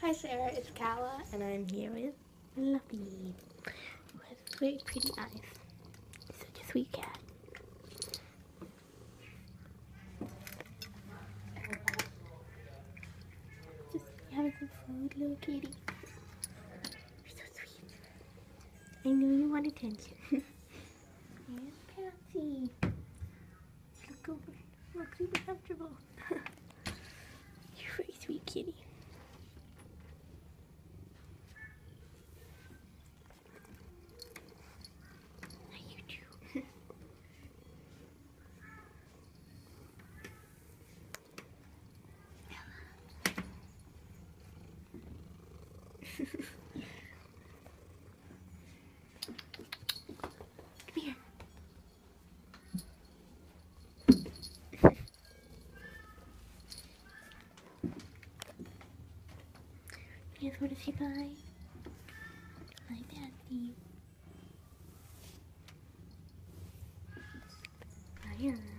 Hi Sarah, it's Kala, and I'm here with Fluffy, who has very pretty eyes. Such a sweet cat. Just having some food, little kitty. You're so sweet. I know you want attention. Here's Patsy. Look over. Look super comfortable. You're a very sweet kitty. Come here. Yes, what does she buy? Hi, Patsy. Hiya.